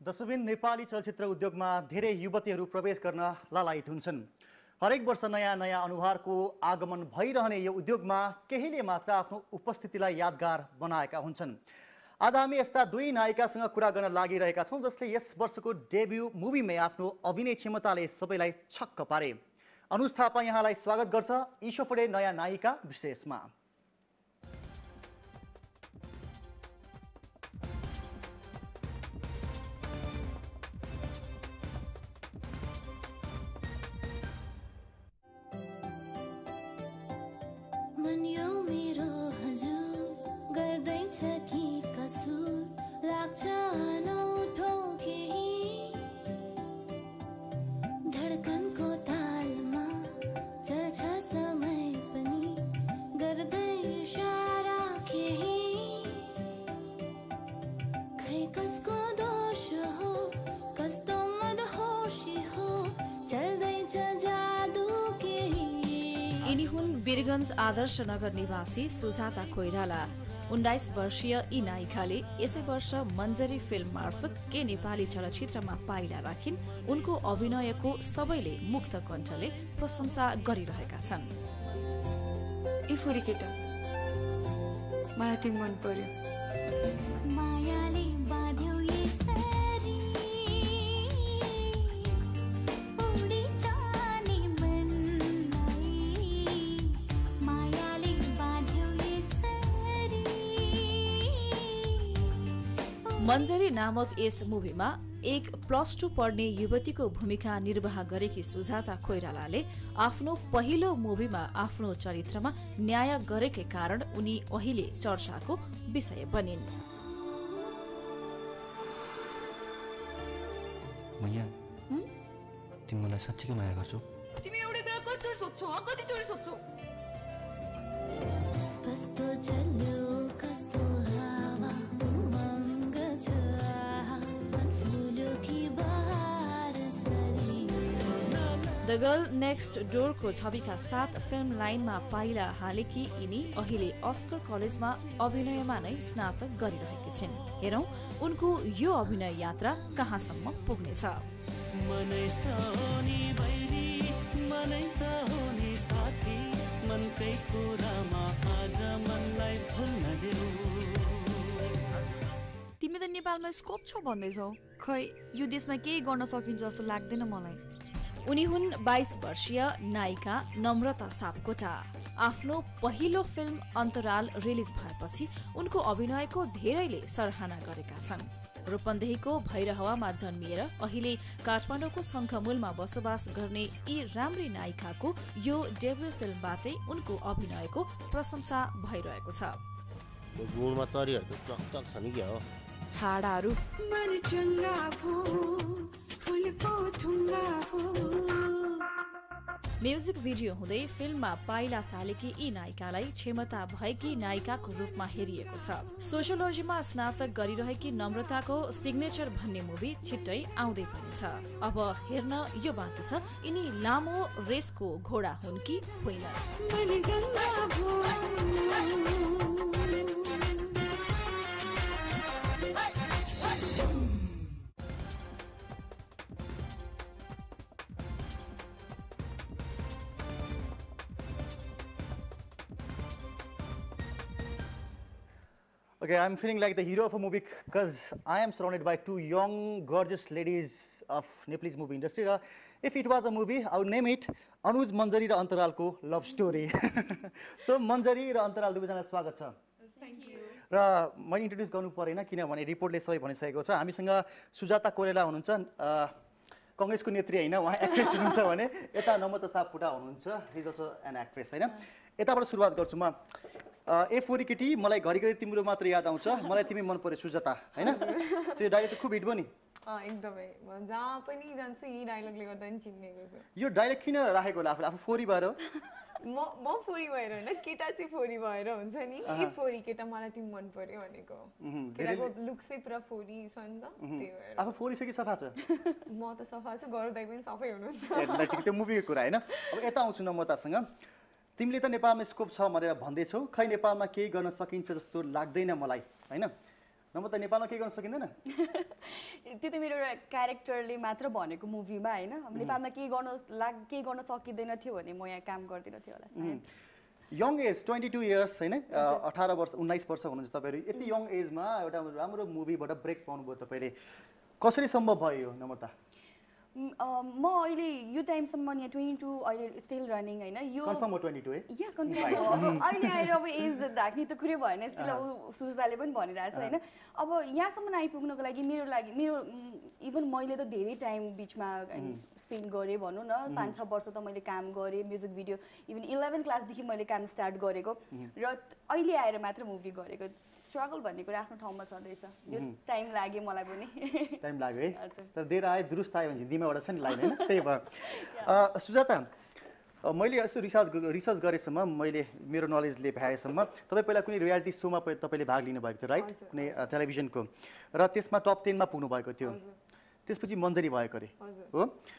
दशबिन नेपाली चलचित्र उद्योगमा धेरै युवतीहरू प्रवेश गर्न लालायित हुन्छन्। हरेक वर्ष नयाँ नयाँ अनुहारको आगमन भइरहने यो उद्योगमा केहीले मात्र आफ्नो उपस्थितिलाई यादगार बनाएका हुन्छन्। आज हामी यस्ता दुई नायिकासँग कुरा गर्न लागिरहेका छौं जसले यस वर्षको डेब्यू मुभीमै आफ्नो अभिनय क्षमताले सबैलाई छक्क पारे। अनुज थापा यहाँलाई स्वागत गर्छ ईशोफोडे नयाँ नायिका विशेषमा। मन यो मेरो हजुर गर्दैछ कि कसुर लाग्छ अनौठो केही धडकनको तालमा चल्छ समय पनि गर्दै इशारा केही खै कसको दोष हो कस्तो मदहोशी हो चल्दैछ जादु केही। यिनी हुन् वीरगञ्ज आदर्श नगर निवासी सुजाता कोइराला। 19 वर्षीय यी नायिकाले यसै वर्ष मञ्जरी फिल्म मार्फत के नेपाली चलचित्रमा पाइला राखिन्। उनको अभिनयको सबैले मुक्त कण्ठले प्रशंसा गरिरहेका छन्। ई फुरी केटा मलाई तिमी मन पर्यो। मायाले बाँध्यो यसरी उडी जाने मनलाई मायाले बाँध्यो यसरी। मञ्जरी नामक यस मुभीमा एक +2 पढ्ने युवतीको भूमिका निर्वाह गरेकी सुजाता कोइरालाले आफ्नो पहिलो मुभीमा आफ्नो चरित्रमा न्याय गरेकै कारण उनी अहिले चर्चाको विषय बनिन्। मैया तिमी मलाई साँच्चीकै माया गर्छौ? तिमी एउटै कुरा कतिचोटि सोध्छौ? कतिचोटि सोध्छौ? कस्तो चल्यो कस्तो हावा मङ्ग छ मन फुल्यो कि बहार सरी। द गर्ल नेक्स्ट डोरको छविका साथ फिल्म लाइनमा पाइला हालेकी यिनी अहिले अस्कर कलेजमा अभिनयमा नै स्नातक गरिरहेकी छिन्। हेरौं उनको यो अभिनय यात्रा कहाँसम्म पुग्नेछ। मनै त हो नि बैरी मनै त हो नि साथी मनकै कुरामा आज मनलाई भुल्न देऊ। तिमी त नेपालमा स्कोप छ भन्दैछौ, खै यो देशमा केही गर्न सकिन्छ जस्तो लाग्दैन मलाई। उनी हुन् 22 वर्षीय नायिका namrata sapkota। आफ्नो पहिलो फिल्म अन्तराल रिलिज भएपछि उनको अभिनयको धेरैले सराहना गरेका छन्। रूपन्देहीको भैरहवामा जन्मिएर अहिले काठमाडौँको शङ्खमूलमा बसोबास गर्ने यी राम्री नायिकाको यो डेब्यू फिल्मबाटै उनको अभिनयको प्रशंसा भइरहेको छ। गुणमा चरीहरू त चकचक छ नि के हो? छाडाहरू म्युजिक भिडियो हुँदै फिल्ममा पाइला चालेकी यी नायिकालाई क्षमता भएकी नायिकाको रूपमा हेरिएको छ। सोशियोलोजीमा स्नातक गरिरहेकी नम्रताको सिग्नेचर भन्ने मुभी छिट्टै आउँदै पनि छ। अब हेर्न यो बाँकी छ यिनी लामो रेसको घोडा हुन् कि होइन। Okay, I'm feeling like the hero of a movie because I am surrounded by two young, gorgeous ladies of Nepalese movie industry. If it was a movie, I would name it Anuj Manjari र अन्तरालको love story. So Manjari र अन्तराल दुवैजनालाई स्वागत छ। Thank you. र मैले introduce गर्नु परेन किनभने रिपोर्टले सबै भनिसकेको छ। हामीसँग सुजाता कोइराला हुनुहुन्छ, कांग्रेसको नेत्री हैन, उहाँ एक्ट्रेस हुनुहुन्छ भने यता namrata sapkota हुनुहुन्छ, he is also an actress हैन। यताबाट सुरुवात गर्छु म। ए फोरी केटी मलाई घरिघरि तिम्रो मात्र याद आउँछ, मलाई तिमी मन पर्यो सुजाता हैन। सो यो डायलग त खुब हिट भयो नि। एकदमै जहाँ पनि जान्छु यही डायलगले गर्दा नि चिन्नेको छु। यो डायलग किन राखेको होला आफू फोरी भएर? म फोरी भएर हैन, केटा चाहिँ फोरी भएर हुन्छ नि। ए फोरी केटा मलाई तिमी मन पर्यो भनेको। केटाको लुक चाहिँ पुरा फोरी छ नि त, त्यही भएर। आफू फोरी छ कि सफा छ? म त सफा छु, गरदाइ पनि सफै हुनुहुन्छ। त्यो मुभीको कुरा हैन। अब यता आउँछु नम्रतासँग। तिमीले त नेपालमा स्कोप छ भनेर भन्दैछौ, खै नेपालमा केही गर्न सकिन्छ जस्तो लाग्दैन मलाई हैन। नम्रता नेपालमा के गर्न सकिँदैन त्यो त मेरो क्यारेक्टरले मात्र भनेको मुभीमा हैन नेपालमा के गर्न सकिँदैन थियो भने म यहाँ काम गर्दिन थियो होला यङ एज 22 इयर्स हैन 18 वर्ष 19 वर्ष हुनुहुन्छ तपाईहरु यति यङ एजमा एउटा राम्रो मुभीबाट ब्रेक पाउनुभयो तपाईले कसरी सम्भव भयो नम्रता म अहिले यो टाइमसम्म यहाँ 22 अहिले स्टिल रनिङ हैन यो कन्फर्म हो 22 है या कन्फर्म हो अब अहिले आएर अब एज ढाक्ने त कुरै भएन स्टिल अब सुजताले पनि भनिरहेछ हैन अब यहाँसम्म आइपुग्नको लागि मेरो इभन मैले त धेरै टाइम बिचमा स्पेन्ड गरेँ भनौँ न 5-6 वर्ष त मैले काम गरेँ म्युजिक भिडियो इभन 11 क्लासदेखि मैले काम स्टार्ट गरेको र अहिले आएर मात्र मुभी गरेको स्ट्रगल भन्ने कुरा आफ्नो ठाउँमा छँदैछ जस टाइम लाग्यो मलाई पनि टाइम लाग्यो है तर देर आए दुरुस्त आयो भने हिन्दीमा एउटा छ नि लाइन हैन त्यही भयो सुजाता मैले यसो रिसर्च गरेसम्म मैले मेरो नलेजले भ्याएसम्म तपाईँ पहिला कुनै रियालिटी सोमा तपाईँले भाग लिनुभएको थियो राइट कुनै टेलिभिजनको र त्यसमा टप 10 मा पुग्नु भएको थियो त्यसपछि मन्जरी भएको अरे हो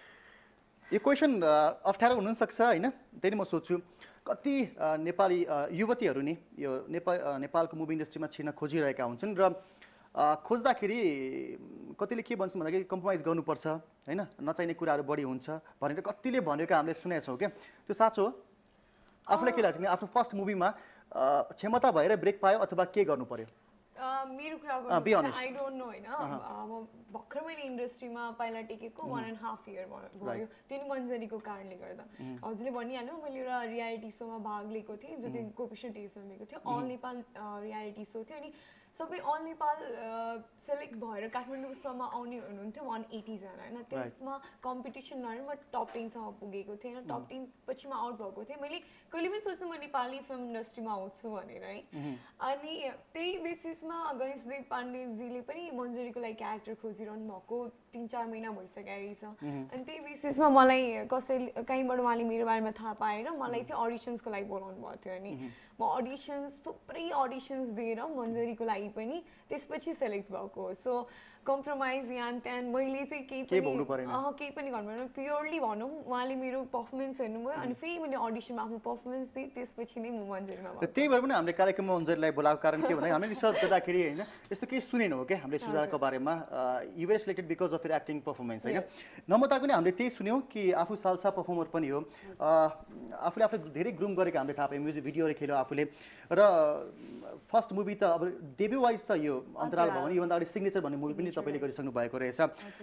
यो क्वेसन अप्ठ्यारो हुनसक्छ हैन त्यही म सोध्छु कति नेपाली युवतीहरू नि यो नेपालको मुभी इन्डस्ट्रीमा छिर्न खोजिरहेका हुन्छन् र खोज्दाखेरि कतिले के भन्छन् भन्दाखेरि कम्प्रोमाइज गर्नुपर्छ हैन नचाहिने कुराहरू बढी हुन्छ भनेर कतिले भनेको हामीले सुनेका छौँ क्या त्यो साँचो हो आफूलाई के लाग्छ आफ्नो फर्स्ट मुभीमा क्षमता भएर ब्रेक पायो अथवा के गर्नु पर्यो मेरो कुरा गर्नु आई डोन्ट नो हैन अब भर्खर मैले इन्डस्ट्रीमा पहिला टेकेको 1.5 इयर भयो त्यो नि मन्जरीको कारणले गर्दा हजुरले भनिहाल्नु मैले एउटा रियालिटी सोमा भाग लिएको थिएँ जो चाहिँ कोपिसन टिभी फिल्मको थियो अल नेपाल रियालिटी सो थियो अनि सबै अल नेपाल सेलेक्ट भएर काठमाडौँसम्म आउने हुनुहुन्थ्यो 180 जना हैन त्यसमा कम्पिटिसन गरेर म टप 10 सम्म पुगेको थिएँ हैन टप 10 पछि म आउट भएको थिएँ मैले कहिले पनि सोच्नु म नेपाली फिल्म इन्डस्ट्रीमा आउँछु भनेर है अनि त्यही बेसिसमा गणेशदेव पाण्डेजीले पनि मन्जरीको लागि क्यारेक्टर खोजिरहनु भएको 3-4 महिना भइसक्यो रहेछ अनि त्यही बेसिसमा मलाई कसैले कहीँबाट उहाँले मेरो बारेमा थाहा पाएर मलाई चाहिँ अडिसन्सको लागि बोलाउनु भएको थियो अनि म थुप्रै अडिसन्स दिएर मन्जरीको लागि पनि त्यसपछि सेलेक्ट भएको सो कम्प्रोमाइज यहाँ त्यहाँ मैले चाहिँ केही पनि गर्नु परेन प्योरली भनौँ उहाँले मेरो पर्फर्मेन्स हेर्नुभयो अनि फेरि मैले अडिसनमा आफ्नो पर्फर्मेन्स दिएँ त्यसपछि नै म मन्जरीमा भयो त्यही भएर पनि हामीले कार्यक्रममा मन्जरीलाई बोलाएको कारण के भन्दा हामीले रिसर्च गर्दाखेरि होइन यस्तो केही सुनेन हो क्या हामीले सुजाताको बारेमा you were selected because of your acting performance होइन नम्रताको नि हामीले त्यही सुन्यौँ कि आफू सालसा पर्फर्मर पनि हो आफूले आफूले धेरै ग्रुम गरेको हामीले थाहा पायौँ म्युजिक भिडियोहरू खेल्यो आफूले र फर्स्ट मुभी त अब डेब्यू वाइज त यो अन्तराल भयो भने योभन्दा अगाडि सिग्नेचर भन्ने मुभी पनि तपाईँले गरिसक्नु भएको रहेछ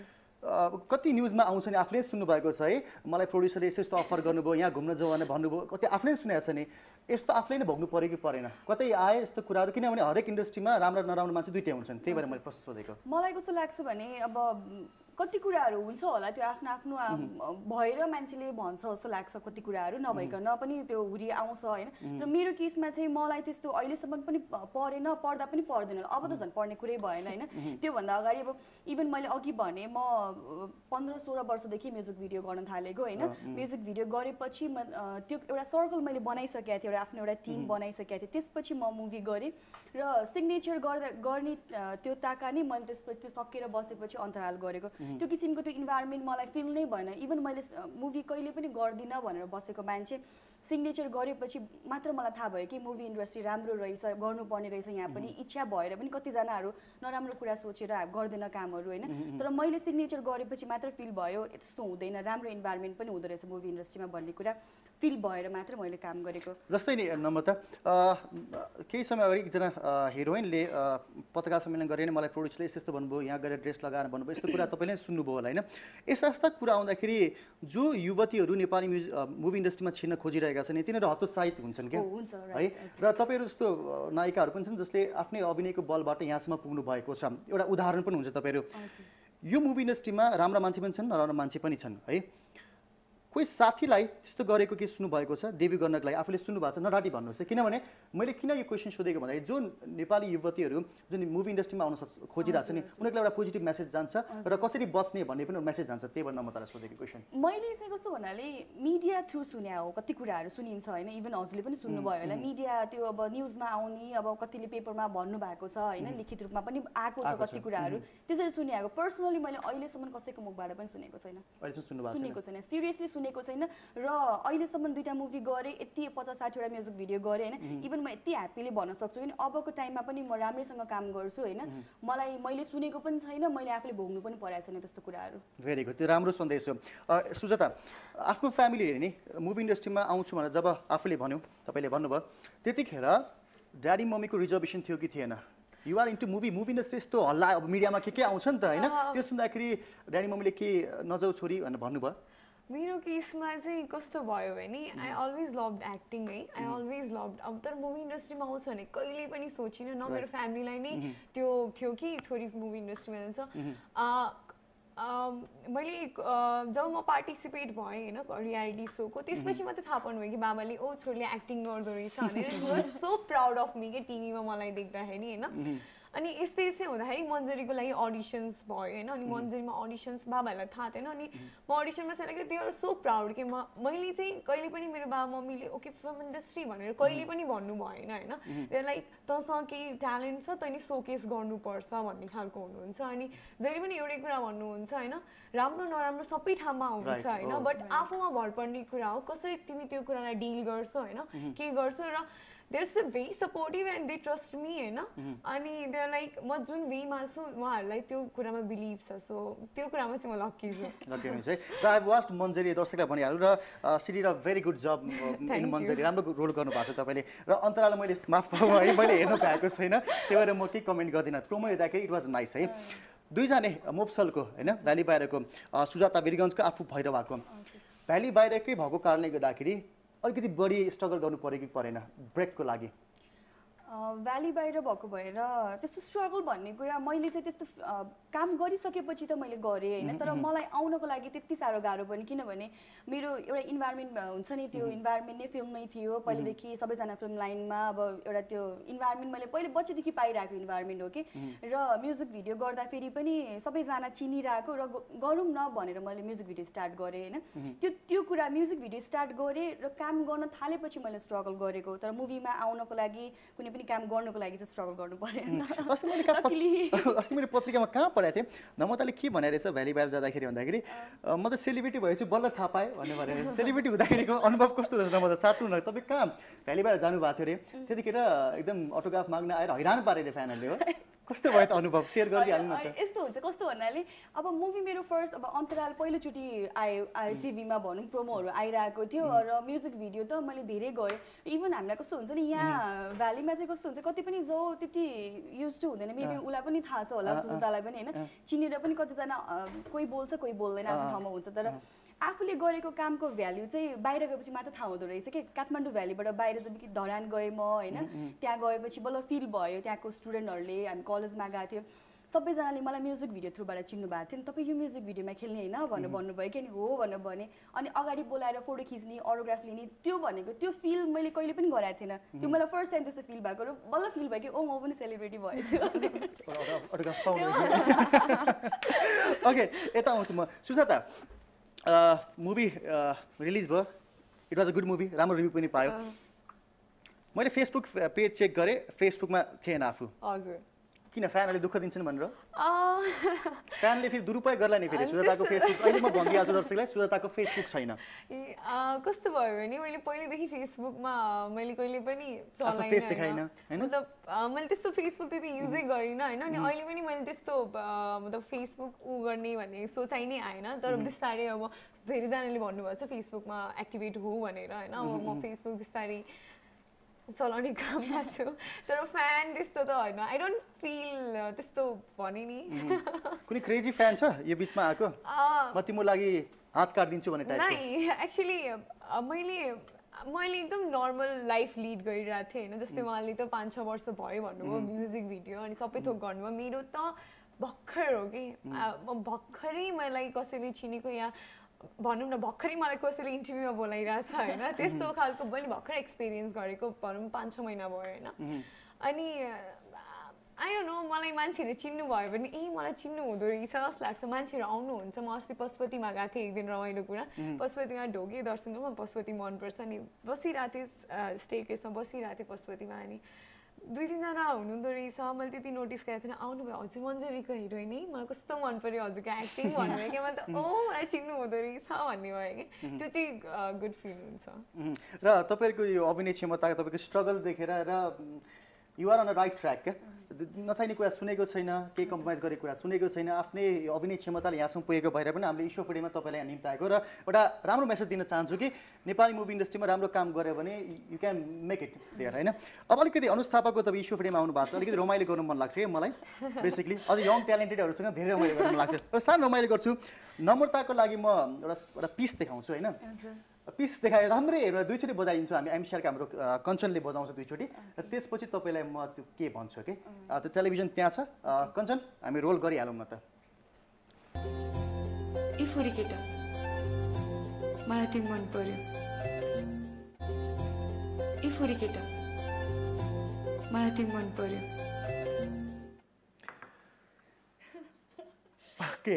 कति न्युजमा आउँछ नि आफूले सुन्नुभएको छ है मलाई प्रोड्युसरले यस्तो अफर गर्नुभयो यहाँ घुम्न जाऊ भनेर भन्नुभयो कति आफूले सुनेको छ नि यस्तो आफूले नै भोग्नु पऱ्यो कि परेन कतै आए यस्तो कुराहरू किनभने हरेक इन्डस्ट्रीमा राम्रो नराम्रो मान्छे दुईटै हुन्छन् त्यही भएर मैले प्रश्न सोधेको मलाई कस्तो लाग्छ भने अब कति कुराहरू हुन्छ होला त्यो आफ्नो भएर मान्छेले भन्छ जस्तो लाग्छ कति कुराहरू नभइकन पनि त्यो हुरी आउँछ हैन तर मेरो केसमा चाहिँ मलाई त्यस्तो अहिलेसम्म पनि परेन पढ्दा पनि पर्दैन अब त झन् पढ्ने कुरै भएन हैन त्यो भन्दा अगाडि अब इभन मैले अघि भने म 15-16 वर्षदेखि म्युजिक भिडियो गर्न थालेको हैन म्युजिक भिडियो गरेपछि त्यो एउटा सर्कल मैले बनाइसकेको थिएँ आफ्नो एउटा टिम बनाइसकेको थिएँ त्यसपछि म मुभी गरेँ र सिग्नेचर गर्ने त्यो ताका नै मैले त्यसपछि त्यो सकेर बसेपछि अन्तराल गरेको त्यो किसिमको त्यो इन्भाइरोमेन्ट मलाई फिल नै भएन इभन मैले मुभी कहिले पनि गर्दिनँ भनेर बसेको मान्छे सिग्नेचर गरेपछि मात्र मलाई थाहा भयो कि मुभी इन्डस्ट्री राम्रो रहेछ गर्नुपर्ने रहेछ यहाँ पनि इच्छा भएर पनि कतिजनाहरू नराम्रो कुरा सोचेर गर्दैन कामहरू होइन तर मैले सिग्नेचर गरेपछि मात्र फिल भयो यस्तो हुँदैन राम्रो इन्भाइरोमेन्ट पनि हुँदो रहेछ मुभी इन्डस्ट्रीमा भन्ने कुरा फिल भएर मात्र मैले काम गरेको जस्तै नि नम्रता केही समय अगाडि एकजना हिरोइनले पत्रकार सम्मेलन गरेर मलाई प्रोड्युसरले यस्तो भन्नुभयो यहाँ गएर ड्रेस लगाएर भन्नुभयो यस्तो कुरा तपाईँले सुन्नुभयो होला होइन यस्ता कुरा आउँदाखेरि जो युवतीहरू नेपाली मुभी इन्डस्ट्रीमा छिर्न खोजिरहेका छन् तिनीहरू हतोत्साहित हुन्छन् क्या है र तपाईँहरू जस्तो नायिकाहरू पनि छन् जसले आफ्नै अभिनयको बलबाट यहाँसम्म पुग्नु भएको छ एउटा उदाहरण पनि हुन्छ तपाईँहरू यो मुभी इन्डस्ट्रीमा राम्रा मान्छे पनि छन् नराम्रा मान्छे पनि छन् है कोही साथीलाई त्यस्तो गरेको के सुन्नु भएको छ डेब्यू गर्नको लागि आफूले सुन्नु भएको छ नराटी भन्नुहोस् किनभने मैले किन यो क्वेसन सोधेको भन्दाखेरि जो नेपाली युवतीहरू जुन मुभी इन्डस्ट्रीमा आउन खोजिरहेको छ नि उनीहरूलाई एउटा पोजिटिभ मेसेज जान्छ र कसरी बच्ने भन्ने पनि मेसेज जान्छ त्यही भएर म तपाईँलाई सोधेको क्वेसन मैले चाहिँ कस्तो भन्नाले मिडिया थ्रु सुने हो कति कुराहरू सुनिन्छ होइन इभन हजुरले पनि सुन्नुभयो होला मिडिया त्यो अब न्युजमा आउने अब कतिले पेपरमा भन्नु भएको छ होइन लिखित रूपमा पनि आएको छ कति कुराहरू त्यसरी सुने पर्सनली मैले अहिलेसम्म कसैको मुखबाट पनि सुनेको छैन सुनेको छैन सिरियसली सुनेको छैन र अहिलेसम्म 2टा मुभी गरेँ, यति 50-60 वटा म्युजिक भिडियो गरेँ हैन। इभन म यति ह्याप्पीले भन्न सक्छु हैन अबको टाइममा पनि म राम्रैसँग काम गर्छु हैन। मैले सुनेको पनि छैन, मैले आफूले भोग्नु पनि परेको छैन त्यस्तो कुराहरू। भेरी गुड, त्यो राम्रो सन्देश हो। सुजाता, आफ्नो फ्यामिलीले नि मुभी इन्डस्ट्रीमा आउँछु भनेर जब आफूले भन्यो, तपाईँले भन्नुभयो, त्यतिखेर ड्याडी मम्मीको रिजर्भेसन थियो कि थिएन? You are into movie industry, यस्तो हल्ला मिडियामा के आउँछ नि त होइन, त्यो सुन्दाखेरि ड्याडी मम्मीले के नजाऊ छोरी भनेर भन्नुभयो? मेरो केसमा चाहिँ कस्तो भयो भने आई अलवेज लभड एक्टिङ है, आई अलवेज लभड। अब तर मुभी इन्डस्ट्रीमा आउँछ भने कहिले पनि सोचिनँ, न मेरो फ्यामिलीलाई नै त्यो थियो कि छोरी मुभी इन्डस्ट्रीमा जान्छ। मैले जब म पार्टिसिपेट भएँ होइन रियालिटी सोको, त्यसपछि मात्रै थाहा पाउनुभयो कि बाबाले ओ छोरीले एक्टिङ गर्दो रहेछ भनेर। He was so proud of me के टिभीमा मलाई देख्दाखेरि होइन। अनि यस्तै हुँदाखेरि मन्जरीको लागि अडिसन्स भयो होइन। अनि मन्जरीमा अडिसन्स बाबाहरूलाई थाहा थिएन। अनि म अडिसनमा select they are so proud कि मैले चाहिँ कहिले पनि मेरो बाबा मम्मीले ओके फिल्म इन्डस्ट्री भनेर कहिले पनि भन्नु भएन होइन। त्यो लाइक तँसँग केही ट्यालेन्ट छ तैँले सोकेस गर्नुपर्छ भन्ने खालको हुनुहुन्छ। अनि जहिले पनि एउटै कुरा भन्नुहुन्छ होइन, राम्रो नराम्रो सबै ठाउँमा हुन्छ होइन, बट आफूमा भर पर्ने कुरा हो कसरी तिमी त्यो कुरालाई डिल गर्छौ होइन, के गर्छौ। र they're so very supportive and they trust me हैन। अनि they're like म जुन वेमा छु उहाँहरूलाई त्यो कुरामा बिलिभ छ, सो त्यो कुरामा चाहिँ म लकी छु। लकी हुनुहुन्छ है। र आई वाच्ड मन्जरी, दर्शकलाई भनिहाल्नु, र she did a very good job in Manjari, राम्रो रोल गर्नु भएको छ तपाईँले। र अन्तरालमा मैले माफ पाऊँ है, मैले हेर्नु पाएको छैन, त्यही भएर म केही कमेन्ट गर्दिनँ। प्रोमो हेर्दाखेरि इट वाज नाइस है। दुईजना मोप्सलको होइन, भ्याली बाहिरको सुजाता वीरगञ्जको, आफू भैरव भएको। भ्याली बाहिरकै भएको कारणले गर्दाखेरि अलिकति बढी स्ट्रगल गर्नु पऱ्यो कि परेन ब्रेकको लागि? भ्याली बाहिर भएको भएर त्यस्तो स्ट्रगल भन्ने कुरा मैले चाहिँ त्यस्तो काम गरिसकेपछि त मैले गरेँ होइन। तर मलाई आउनको लागि त्यति साह्रो गाह्रो पनि, किनभने मेरो एउटा इन्भाइरोमेन्ट हुन्छ नि, त्यो इन्भाइरोमेन्ट नै फिल्ममै थियो पहिलेदेखि। सबैजना फिल्म लाइनमा अब एउटा त्यो इन्भाइरोमेन्ट मैले पहिले बच्चेदेखि पाइरहेको इन्भाइरोमेन्ट हो कि। र म्युजिक भिडियो गर्दाखेरि पनि सबैजना चिनिरहेको, र गरौँ न भनेर मैले म्युजिक भिडियो स्टार्ट गरेँ होइन। त्यो कुरा म्युजिक भिडियो स्टार्ट गरेँ र काम गर्न थालेपछि मैले स्ट्रगल गरेको। तर मुभीमा आउनको लागि कुनै पनि काम गर्नुको लागि चाहिँ स्ट्रगल गर्नु परेन। अस्ति मैले पत्रिकामा कहाँ पढाएको थिएँ, नम्रताले के भनेर रहेछ भ्याली बाहिर जाँदाखेरि भन्दाखेरि म त सेलिब्रिटी भएपछि बल्ल थाहा पाएँ भनेर। सेलिब्रिटी हुँदाखेरिको अनुभव कस्तो रहेछ नम्रता, साट्नु न, तपाईँ कहाँ भ्याली बाहिर जानुभएको थियो अरे, त्यतिखेर एकदम अटोग्राफ माग्न आएर हैरान पारेर फ्यानहरूले हो, कस्तो भयो त अनुभव, सेयर गरिदिइहाल्नु न त। यस्तो हुन्छ, कस्तो भन्नाले अब मुभी मेरो फर्स्ट अब अन्तराल पहिलोचोटि आयो टिभीमा भनौँ, प्रोमोहरू आइरहेको थियो र म्युजिक भिडियो त मैले धेरै गरेँ। इभन हामीलाई कस्तो हुन्छ नि यहाँ भ्यालीमा चाहिँ कस्तो हुन्छ, कति पनि जो त्यति युज टु हुँदैन, मेबी उसलाई पनि थाहा छ होला, सुजातालाई पनि होइन, चिनेर पनि कतिजना कोही बोल्छ कोही बोल्दैन आफ्नो ठाउँमा हुन्छ। तर आफूले गरेको कामको भ्याल्यु चाहिँ बाहिर गएपछि मात्र थाहा हुँदो रहेछ कि। काठमाडौँ भ्यालीबाट बाहिर जब कि धरान गएँ म होइन, त्यहाँ गएपछि बल्ल फिल भयो, त्यहाँको स्टुडेन्टहरूले, हामी कलेजमा गएको थियो, सबैजनाले मलाई म्युजिक भिडियो थ्रुबाट चिन्नु भएको थियो नि, तपाईँ यो म्युजिक भिडियोमा खेल्ने होइन भनेर भन्नुभयो कि। हो भनेर भने, अनि अगाडि बोलाएर फोटो खिच्ने, अटोग्राफ लिने, त्यो भनेको त्यो फिल मैले कहिले पनि गराएको थिएन। त्यो मलाई फर्स्ट टाइम त्यस्तो फिल भएको र बल्ल फिल भयो कि ओ म पनि सेलिब्रिटी भएछु। ओके, यता आउँछु म। सुजाता, मुभी रिलिज भयो, it was a good movie, राम्रो रिभ्यू पनि पायो। मैले फेसबुक पेज चेक गरेँ, फेसबुकमा थिएन आफू। हजुर, किन फ्यानहरूले दुःख दिन्छन् भनेर? फ्यानले फेरि दुरुपयोग गर्ला नि फेरि सुजाताको फेसबुक। अहिले म भनिदिइहाल्छु दर्शकलाई, सुजाताको फेसबुक छैन। कस्तो भयो भने मैले पहिलेदेखि फेसबुकमा मैले कहिले पनि चलाइनँ, मतलब मैले त्यस्तो फेसबुक त्यति युजै गरिनँ होइन। अनि अहिले पनि मैले त्यस्तो मतलब फेसबुक गर्ने भन्ने सोचाइ नै आएन। तर बिस्तारै अब धेरैजनाले भन्नुभएको छ फेसबुकमा एक्टिभेट हो भनेर होइन। अब म फेसबुक बिस्तारै चलाउने क्रममा छु, तर फ्यान त्यस्तो त होइन, आई डोन्ट फिल त्यस्तो भने नि। कुनै क्रेजी फ्यान छ यो बिचमा आएको, म तिम्रो लागि हात काटिदिन्छु भन्ने टाइपको? नै, एक्चुअली मैले एकदम नर्मल लाइफ लिड गरिरहेको थिएँ होइन। जस्तै उहाँले त 5-6 वर्ष भयो भन्नुभयो म्युजिक भिडियो अनि सबै थोक गर्नुभयो। मेरो त भर्खर हो कि, भर्खरै मलाई कसैले चिनेको या भनौँ न भर्खरै मलाई कसैले इन्टरभ्यूमा बोलाइरहेछ होइन, त्यस्तो खालको मैले भर्खर एक्सपिरियन्स गरेको भनौँ 5-6 महिना भयो होइन। अनि आई डोन्ट नो, मलाई मान्छेहरूले चिन्नु भयो भने मलाई चिन्नु हुँदो रहेछ जस्तो लाग्छ। मान्छेहरू आउनुहुन्छ, म अस्ति पशुपतिमा गएको थिएँ, एक दिन रमाइलो कुरा, पशुपतिमा ढोगेँ दर्शन गर्नु, पशुपति मनपर्छ नि, बसिरहेको थिएँ स्टे केसमा बसिरहेको थिएँ पशुपतिमा। अनि 2-3 जना हुनुहुँदो रहेछ मैले त्यति नोटिस गरेको थिएन आउनुभयो हजुर मन्जरीको हिरोइन है मलाई कस्तो मन पर्यो हजुरको एक्टिङ भन्नुभयो क्या मैले त मलाई चिन्नु हुँदो रहेछ भन्ने भयो कि त्यो चाहिँ गुड फिल हुन्छ र तपाईँको यो अभिनय क्षमता तपाईँको स्ट्रगल देखेर र you're on a right track क्या नचाहिने कुरा सुनेको छैन केही कम्प्रोमाइज गरेको कुरा सुनेको छैन आफ्नै अभिनय क्षमताले यहाँसम्म पुगेको भएर पनि हामीले ईश्वर फुडेमा तपाईँलाई यहाँ निम्ताएको र एउटा राम्रो मेसेज दिन चाहन्छु कि नेपाली मुभी इन्डस्ट्रीमा राम्रो काम गऱ्यो भने you can make it there होइन अब अलिकति अनुज थापाको तपाईँ ईश्वर फुडेमा आउनु भएको छ अलिकति रमाइलो गर्नु मन लाग्छ कि मलाई बेसिकली अझ यङ ट्यालेन्टेडहरूसँग धेरै रमाइलो गर्नु मन लाग्छ र सानो रमाइलो गर्छु नम्रताको लागि म एउटा पिस देखाउँछु होइन पिस देखाएर राम्रै हेरेर 2 चोटि बजाइदिन्छु हामी एमसिआरको हाम्रो कञ्चनले बजाउँछ 2 चोटि र त्यसपछि तपाईँलाई म त्यो के भन्छु कि त्यो टेलिभिजन त्यहाँ छ कञ्चन हामी रोल गरिहालौँ न त ए फोरी केटा मलाई तिमी मन पर्यो ए फोरी केटा मलाई तिमी मन पर्यो ओके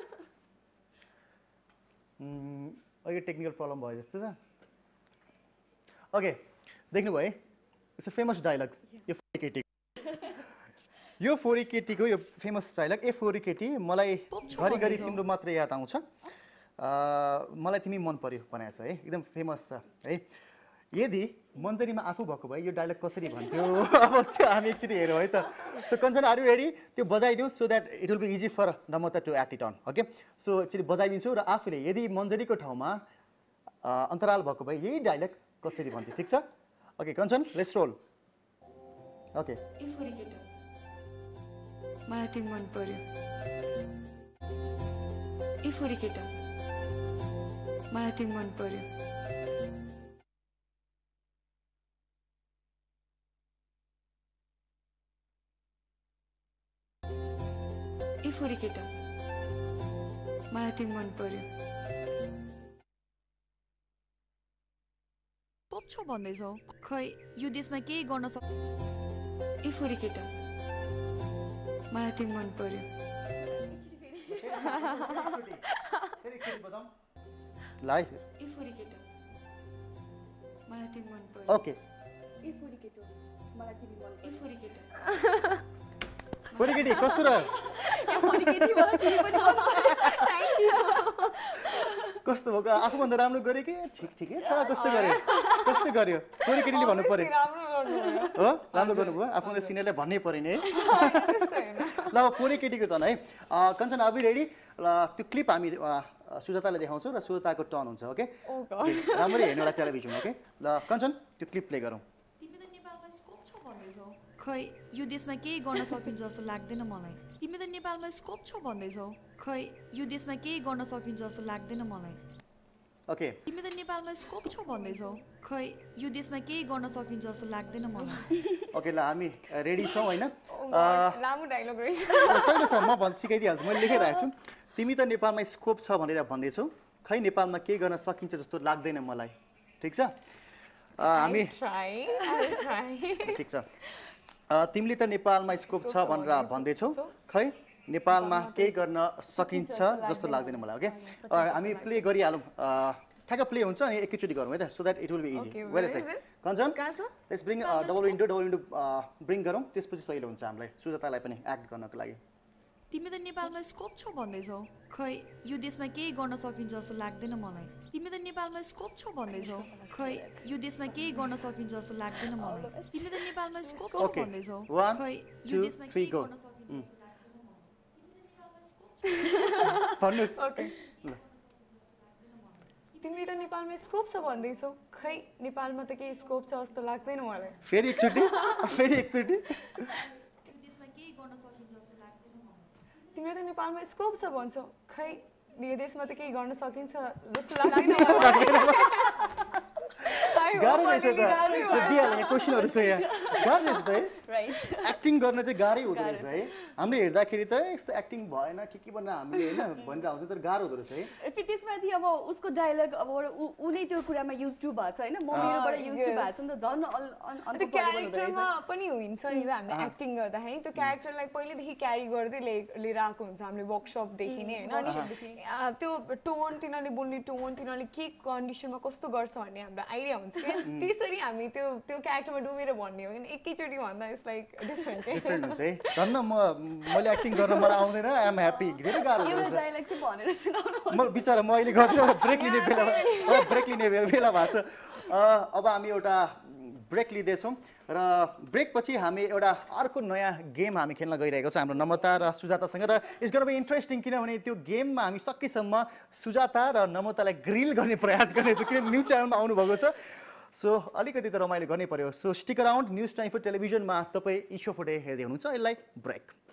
अहिले टेक्निकल प्रब्लम भयो जस्तो छ ओके देख्नुभयो है इट्स अ फेमस डायलग यो फोरी केटी यो फोरी केटीको यो फेमस डायलग ए फोरी केटी मलाई घरिघरि तिम्रो मात्र याद आउँछ मलाई तिमी मन पर्यो भनेको छ है एकदम फेमस छ है यदि मन्जरीमा आफू भएको भए यो डायलग कसरी भन्थ्यो अब त्यो हामी एकचोटि हेरौँ है त so Kanchan are you ready त्यो बजाइदिउँ so that it will be easy for Namrata to act it on okay so एकचोटि बजाइदिन्छु र आफूले यदि मन्जरीको ठाउँमा अन्तराल भएको भए यही डायलग कसरी भन्थ्यो ठिक छ okay Kanchan let's roll okay मलाई तिमी मन पर्यो ए फोरी केटा मलाई तिमी मन पर्यो ए फोरी केटा मलाई तिमी मन पर्यो पप छ भन्दैछौ खै यो देशमा केही गर्न सक् ए फोरी केटा मलाई तिमी मन पर्यो लाइ ए फोरी केटा मलाई तिमी मन पर्यो ओके ए फोरी केटो मलाई तिमी मन ए फोरी केटा फोरी केटी कस्तो रह्यो कस्तो भएको आफूभन्दा राम्रो गऱ्यो कि ठिकै छ कस्तो गर्यो फोरी केटीले भन्नु पर्यो हो राम्रो गर्नुभयो आफूभन्दा सिनियरले भन्नै पर्यो नि है ल अब फोरी केटीको टर्न है कञ्चन आर यु रेडी त्यो क्लिप हामी सुजातालाई देखाउँछौँ र सुजाताको टर्न हुन्छ ओके राम्ररी हेर्नु होला टेलिभिजन ओके ल कञ्चन त्यो क्लिप प्ले गरौँ खै यो देशमा केही गर्न सकिन्छ जस्तो लाग्दैन मलाई तिमी त नेपालमा स्कोप छ भन्दैछौ खै यो देशमा केही गर्न सकिन्छ जस्तो लाग्दैन मलाई ओके तिमी त नेपालमा स्कोप छ भन्दैछौ खै यो देशमा केही गर्न सकिन्छ जस्तो लाग्दैन मलाई ओके ल हामी रेडी छौँ होइन लामो डायलग रहेछ छैन सर म सिकाइदिइहाल्छु मैले लेखिरहेको छु तिमी त नेपालमा स्कोप छ भनेर भन्दैछौ खै नेपालमा केही गर्न सकिन्छ जस्तो लाग्दैन मलाई ठिक छ हामी ठिक छ तिमीले त नेपालमा स्कोप छ भनेर भन्दैछौ खै नेपालमा केही गर्न सकिन्छ जस्तो लाग्दैन मलाई ओके हामी प्ले गरिहालौँ ठ्याक्क प्ले हुन्छ अनि एकैचोटि गरौँ है त so that it will be easy where is it Kanchan let's bring double window bring गरौँ त्यसपछि सजिलो हुन्छ हामीलाई सुजातालाई पनि एक्ट गर्नको लागि तिमी त नेपालमा स्कोप छ भन्दैछौ खै यो देशमा केही गर्न सकिन्छ जस्तो लाग्दैन मलाई तिमी त नेपालमा स्कोप छ भन्दैछौ खै यो देशमा केही गर्न सकिन्छ जस्तो लाग्दैन मलाई तिमी त नेपालमा स्कोप छ भन्दैछौ खै यो देशमा केही गर्न सकिन्छ भन्नुस् तिमी त नेपालमा स्कोप छ भन्दैछौ खै नेपालमा त केही स्कोप छ जस्तो लाग्दैन मलाई फेरि एकचोटि तिमीले त नेपालमा स्कोप छ भन्छौ खै यो देशमा त केही गर्न सकिन्छ जस्तो लाग्दैन गाह्रो रहेछ त दिइहाल्ने क्वेसनहरू छ यहाँ गाह्रो रहेछ त है राइट एक्टिङ गर्न चाहिँ गाह्रै हुँदो रहेछ है हामीले हेर्दाखेरि त यस्तो एक्टिङ भएन के भनेर हामीले हैन भनेर आउँछ तर गाह्रो हुँदो रहेछ है फेरि त्यसमाथि अब उसको डायलग अब ऊ नै त्यो कुरामा युज टु भएको छ हैन म मेरोबाट युज टु भएको छ नि त झन् त्यो क्यारेक्टरमा पनि हुन्छ नि हामीले एक्टिङ गर्दाखेरि त्यो क्यारेक्टरलाई पहिलेदेखि क्यारी गर्दै लिएर आएको हुन्छ हामीले वर्कसपदेखि नै हैन अनि त्यो टोन तिनीहरूले बोल्ने टोन तिनीहरूले के कन्डिसनमा कस्तो गर्छ भन्ने हाम्रो आइडिया हुन्छ क्या त्यसरी हामी त्यो क्यारेक्टरमा डुबेर भन्ने हो किन एकैचोटि भन्दा इट्स लाइक डिफरेन्ट हुन्छ है धन्न मैले एक्टिङ गर्न मलाई आउँदैन आई एम ह्याप्पी धेरै गाह्रो एउटा डायलग चाहिँ भनेर सुनाउनु म बिचारा म अहिले गर्दिनँ ब्रेक लिने बेला भएको छ अब हामी एउटा ब्रेक लिँदैछौँ र ब्रेक पछि हामी एउटा अर्को नयाँ गेम हामी खेल्न गइरहेको छौँ हाम्रो नम्रता र सुजातासँग र इट्स गोना बी इन्ट्रेस्टिङ किनभने त्यो गेममा हामी सकेसम्म सुजाता र नम्रतालाई ग्रिल गर्ने प्रयास गर्नेछौँ किन न्युज च्यानलमा आउनुभएको छ सो अलिकति त रमाइलो गर्नै पर्यो सो स्टिक अराउन्ड न्युज 24 टेलिभिजनमा तपाईँ इशो फुडे हेर्दै हुनुहुन्छ यसलाई ब्रेक